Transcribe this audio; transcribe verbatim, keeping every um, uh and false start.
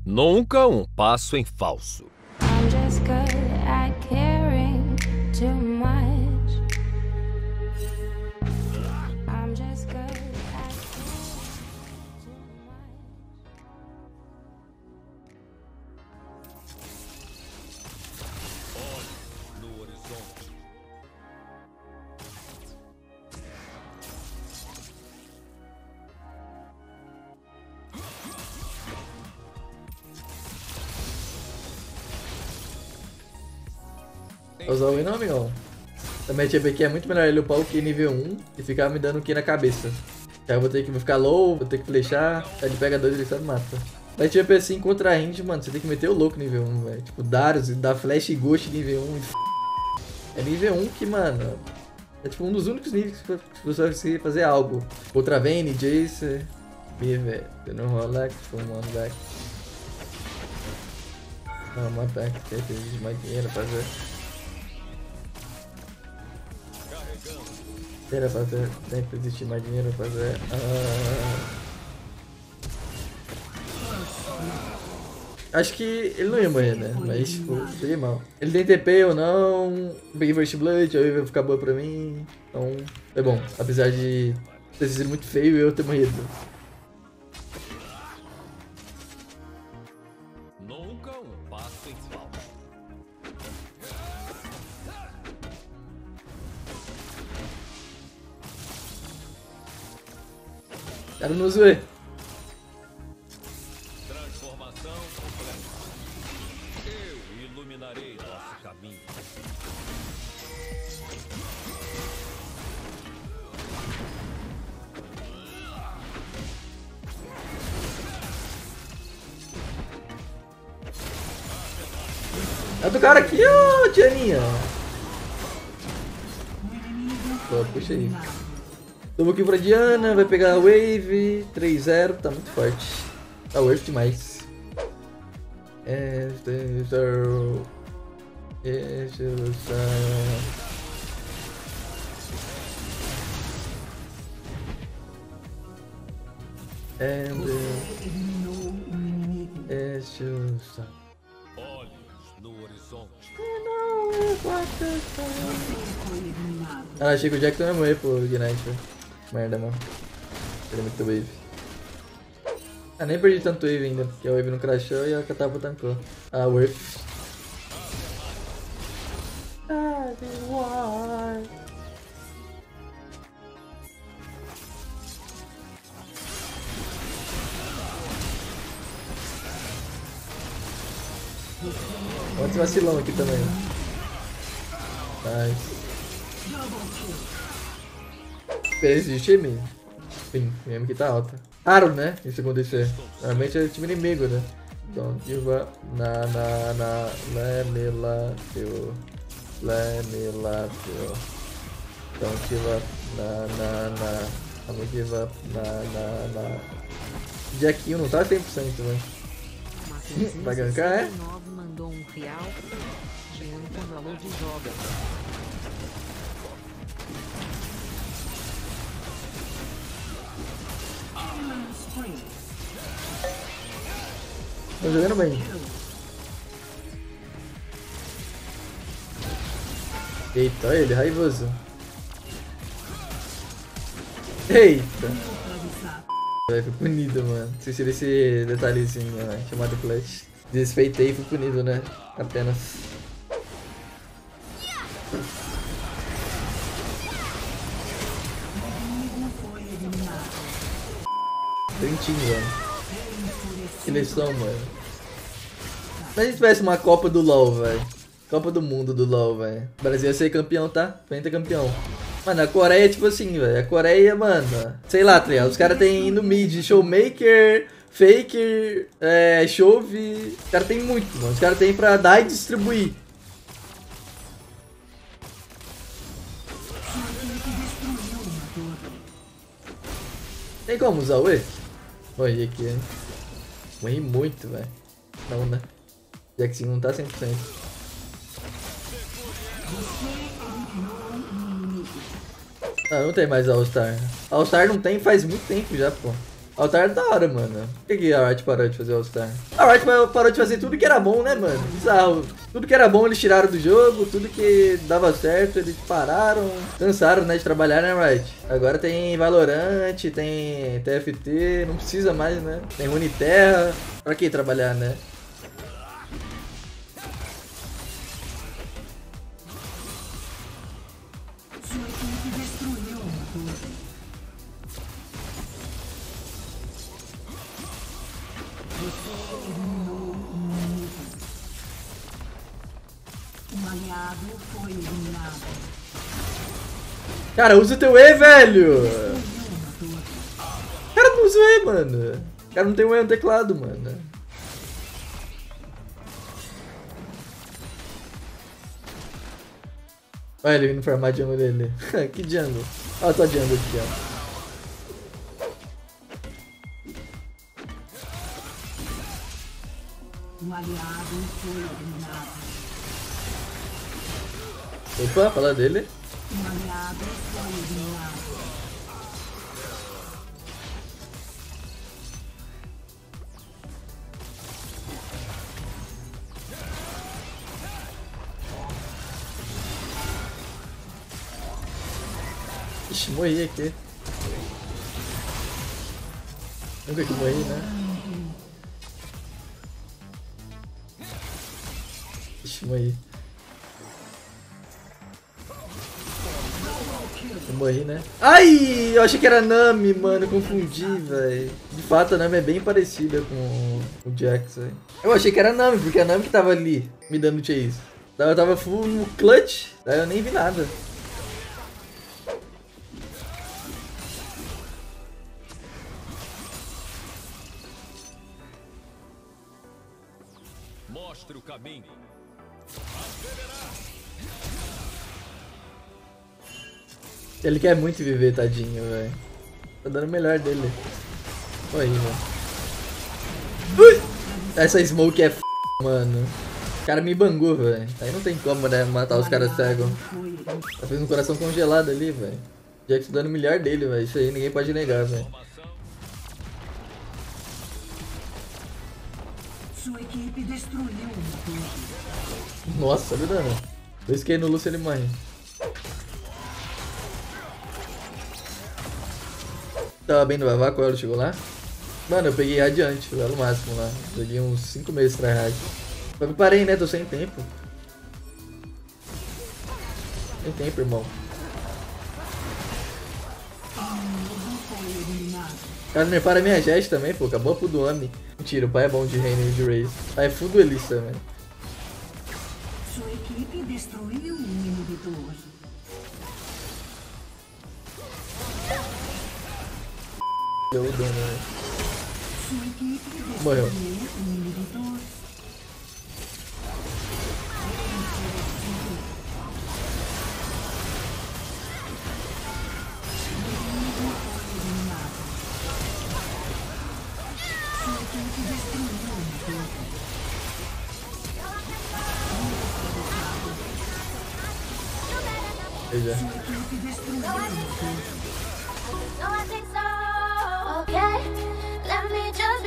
Nunca um passo em falso. I'm just good at caring too much. I'm just good at caring too much. No horizonte. Usar o Wii não, amigão. Também tinha que é muito melhor ele upar o Ki nível um e ficar me dando Ki na cabeça. Aí eu vou ter que vou ficar low, vou ter que flechar, aí ele pega dois e ele só me mata. Mas T P assim contra a range, mano, você tem que meter o louco nível um, velho. Tipo, Darius, dá flash e ghost nível um. É nível um que, mano, é tipo um dos únicos níveis que você vai conseguir fazer algo. Contra Vayne, Jace, me, velho. Não rola, fumando back. Não, uma back, tem que ter mais dinheiro pra fazer. Era pra fazer, tem que existir mais dinheiro pra fazer. Ah. Acho que ele não ia morrer, né? Mas, tipo, peguei mal. Ele tem T P ou não, peguei First Blood, aí vai ficar boa pra mim. Então, é bom. Apesar de ter sido muito feio eu ter morrido. Nunca um passo em falso. Cara, não zoei. Transformação completa. Eu iluminarei nosso caminho. É do cara aqui, ó, Tianinha. Pô, puxa aí. Tamo aqui pra Diana, vai pegar a Wave, três zero, tá muito forte. Tá worth demais. Este é Este And Este Olhos no horizonte. Ah, achei que o Jackson ia morrer pro Ignite, velho. Merda, mano. Ele é muito wave. Ah, nem perdi tanto wave ainda, porque a wave não crashou e a catapa tancou. Ah, worth. Olha esse vacilão aqui também. Nice. Experiência de time? Sim, mesmo que tá alta. Raro, né? Isso acontecer. Normalmente é time inimigo, né? Don't give up. Na, na, na. Let me love you. Let me love you. Don't give up. Na, na, na. I'm gonna give up. Na, na, na. Jackinho não tá cem por cento, né? Vai gankar, é? Mandou um real. Jean falou de joga. Tô jogando bem. Eita, olha ele, raivoso. Eita. Fui punido, mano. Esqueci desse detalhezinho, né? Chamado Flash. Desfeitei e fui punido, né? Apenas. Trentinho, velho. Que lição, mano. Se a gente tivesse uma Copa do LoL, velho. Copa do Mundo do LoL, velho. O Brasil ia ser campeão, tá? Pentacampeão. Mano, a Coreia é tipo assim, velho. A Coreia, mano. Sei lá, tá ligado? Os caras tem no mid Showmaker, Faker, é, Chove. Os caras tem muito, mano. Os caras tem pra dar e distribuir. Tem como usar o E? Olha aqui, hein? Morri muito, velho. Não, né? Jackson não tá cem por cento. Ah, não tem mais All-Star. All-Star não tem faz muito tempo já, pô. Altar é da hora, mano. Por que, que a Riot parou de fazer All-Star? A Riot parou de fazer tudo que era bom, né, mano? Bizarro. Tudo que era bom eles tiraram do jogo, tudo que dava certo eles pararam. Cansaram, né, de trabalhar, né, Riot? Agora tem Valorant, tem T F T, não precisa mais, né? Tem Runeterra. Pra que trabalhar, né? Cara, usa o teu E, velho! Cara, não usa o E, mano. O cara não tem um E no teclado, mano. Olha ele vindo farmar a jungle dele. Que jungle? Olha a tua jungle aqui, ó. Um aliado foi eliminado. Opa, fala dele. Um aliado foi eliminado. Ixi, morri aqui. Nunca que morri, né? Ixi, morri. Eu morri, né? Ai, eu achei que era Nami, mano. Confundi, velho. De fato, a Nami é bem parecida com o Jax, velho. Eu achei que era Nami, porque a Nami que tava ali me dando chase. Daí eu tava full no clutch, daí eu nem vi nada. Mostre o caminho. Ele quer muito viver, tadinho, velho. Tá dando o melhor dele. Olha aí, velho. Essa smoke é f, mano. O cara me bangou, velho. Aí não tem como, né, matar os caras cegos. Tá fazendo um coração congelado ali, velho. Jax dando o melhor dele, velho. Isso aí ninguém pode negar, velho. Sua equipe destruiu uma torre. Nossa, olha o dano. Dois Q no Lúcio ele morre. Tava bem no Vavá quando ela chegou lá. Mano, eu peguei Radiante, o elo máximo lá. Joguei uns cinco meses pra Rad. Só que parei, né? Tô sem tempo. Sem tempo, irmão. Cara, nerfaram minha Jet também, pô. Acabou a full do Ami. Mentira, o pai é bom de Reina e de Raze. Pai é full do Elisa, velho. Sua equipe destruiu um inibidor. Deu o dano, velho. Sua equipe destruiu Morreu. um inibidor. Veja. So I think so. Okay, let me just